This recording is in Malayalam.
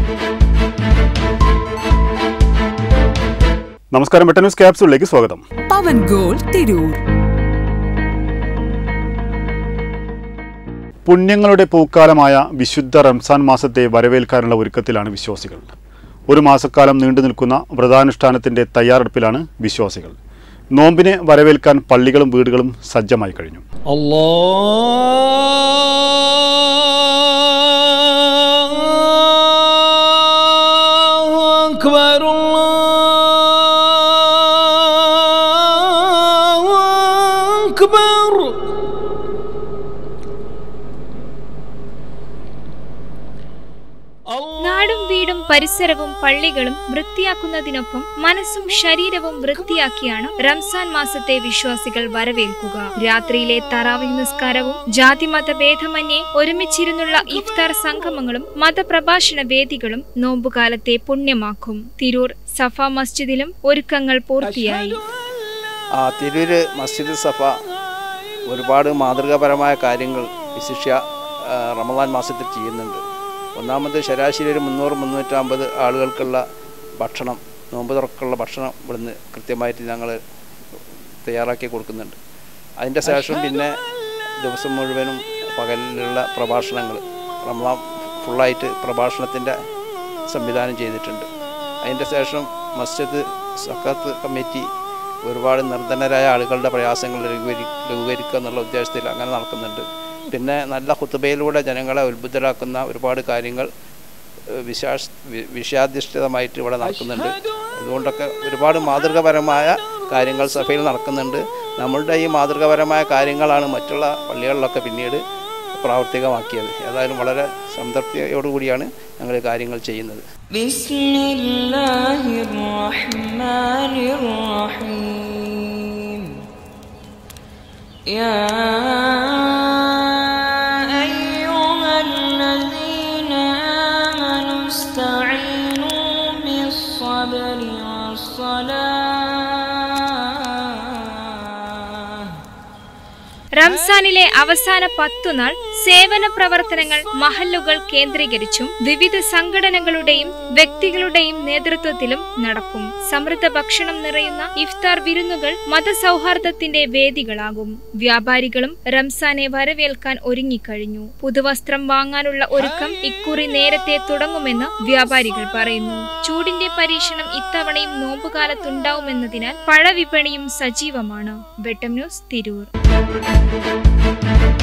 നമസ്കാരം, വെട്ടം ന്യൂസ് ക്യാപ്സൂളിലേക്ക് സ്വാഗതം. പവൻ ഗോൾഡ് തിരൂർ. പുണ്യങ്ങളുടെ പൂക്കാലമായ വിശുദ്ധ റംസാൻ മാസത്തെ വരവേൽക്കാനുള്ള ഒരുക്കത്തിലാണ് വിശ്വാസികൾ. ഒരു മാസക്കാലം നീണ്ടു നിൽക്കുന്ന വ്രതാനുഷ്ഠാനത്തിന്റെ തയ്യാറെടുപ്പിലാണ് വിശ്വാസികൾ. നോമ്പിനെ വരവേൽക്കാൻ പള്ളികളും വീടുകളും സജ്ജമായി കഴിഞ്ഞു. നാടും വീടും പരിസരവും പള്ളികളും വൃത്തിയാക്കുന്നതിനൊപ്പം മനസ്സും ശരീരവും വൃത്തിയാക്കിയാണ് റംസാൻ മാസത്തെ വിശ്വാസികൾ വരവേൽക്കുക. രാത്രിയിലെ തറാവീഹ് നിസ്കാരവും ജാതിമത ഭേദമന്യേ ഒരുമിച്ചിരുന്നുള്ള ഇഫ്താർ സംഗമങ്ങളും മതപ്രഭാഷണ വേദികളും നോമ്പുകാലത്തെ പുണ്യമാക്കും. തിരൂർ സഫ മസ്ജിദിലും ഒരുക്കങ്ങൾ പൂർത്തിയായി. തിരൂര് മസ്ജിദ് സഫ ഒരുപാട് മാതൃകാപരമായ കാര്യങ്ങൾ വിശിഷ്യ റമദാൻ മാസത്തിൽ ചെയ്യുന്നുണ്ട്. ഒന്നാമത് ശരാശരി ഒരു 300-350 ആളുകൾക്കുള്ള ഭക്ഷണം, നോമ്പ് തുറക്കുള്ള ഭക്ഷണം ഇവിടുന്ന് കൃത്യമായിട്ട് ഞങ്ങൾ തയ്യാറാക്കി കൊടുക്കുന്നുണ്ട്. അതിൻ്റെ ശേഷം പിന്നെ ദിവസം മുഴുവനും പകലിലുള്ള പ്രഭാഷണങ്ങൾ, റമദാൻ ഫുള്ളായിട്ട് പ്രഭാഷണത്തിൻ്റെ സംവിധാനം ചെയ്തിട്ടുണ്ട്. അതിൻ്റെ ശേഷം മസ്ജിദ് സക്കാത്ത് കമ്മിറ്റി ഒരുപാട് നിർധനരായ ആളുകളുടെ പ്രയാസങ്ങൾ ലഘൂകരിക്കുക എന്നുള്ള ഉദ്ദേശത്തിൽ അങ്ങനെ നടക്കുന്നുണ്ട്. പിന്നെ നല്ല ഖുതുബയിലൂടെ ജനങ്ങളെ ഉത്ബുദ്ധരാക്കുന്ന ഒരുപാട് കാര്യങ്ങൾ വിഷയാധിഷ്ഠിതമായിട്ട് ഇവിടെ നടക്കുന്നുണ്ട്. അതുകൊണ്ടൊക്കെ ഒരുപാട് മാതൃകാപരമായ കാര്യങ്ങൾ സഭയിൽ നടക്കുന്നുണ്ട്. നമ്മളുടെ ഈ മാതൃകാപരമായ കാര്യങ്ങളാണ് മറ്റുള്ള പള്ളികളിലൊക്കെ പിന്നീട് പ്രാവർത്തികമാക്കിയത്. ഏതായാലും വളരെ സംതൃപ്തിയോടുകൂടിയാണ് ഞങ്ങൾ കാര്യങ്ങൾ ചെയ്യുന്നത്. റംസാനിലെ അവസാന 10 നാൾ സേവന പ്രവർത്തനങ്ങൾ മഹല്ലുകൾ കേന്ദ്രീകരിച്ചും വിവിധ സംഘടനകളുടെയും വ്യക്തികളുടെയും നേതൃത്വത്തിലും നടക്കും. സമൃദ്ധ ഭക്ഷണം നിറയുന്ന ഇഫ്താർ വിരുന്നുകൾ മതസൗഹാർദ്ദത്തിന്റെ വേദികളാകും. വ്യാപാരികളും റംസാനെ വരവേൽക്കാൻ ഒരുങ്ങിക്കഴിഞ്ഞു. പുതുവസ്ത്രം വാങ്ങാനുള്ള ഒരുക്കം ഇക്കുറി നേരത്തെ തുടങ്ങുമെന്ന് വ്യാപാരികൾ പറയുന്നു. ചൂടിന്റെ പരീക്ഷണം ഇത്തവണയും നോമ്പുകാലത്തുണ്ടാവുമെന്നതിനാൽ പഴവിപണിയും സജീവമാണ്. വെട്ടം ന്യൂസ്, തിരൂർ.